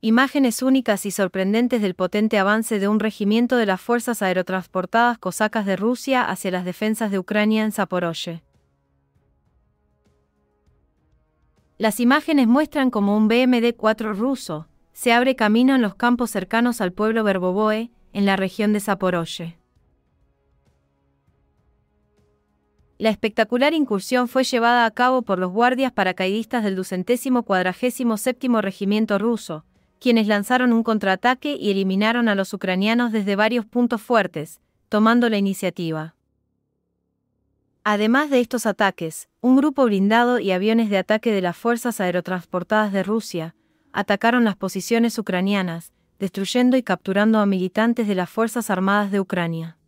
Imágenes únicas y sorprendentes del potente avance de un regimiento de las fuerzas aerotransportadas cosacas de Rusia hacia las defensas de Ucrania en Zaporozhye. Las imágenes muestran cómo un BMD-4 ruso se abre camino en los campos cercanos al pueblo Verbovoe, en la región de Zaporozhye. La espectacular incursión fue llevada a cabo por los guardias paracaidistas del 247º Regimiento ruso, quienes lanzaron un contraataque y eliminaron a los ucranianos desde varios puntos fuertes, tomando la iniciativa. Además de estos ataques, un grupo blindado y aviones de ataque de las fuerzas aerotransportadas de Rusia atacaron las posiciones ucranianas, destruyendo y capturando a militantes de las Fuerzas Armadas de Ucrania.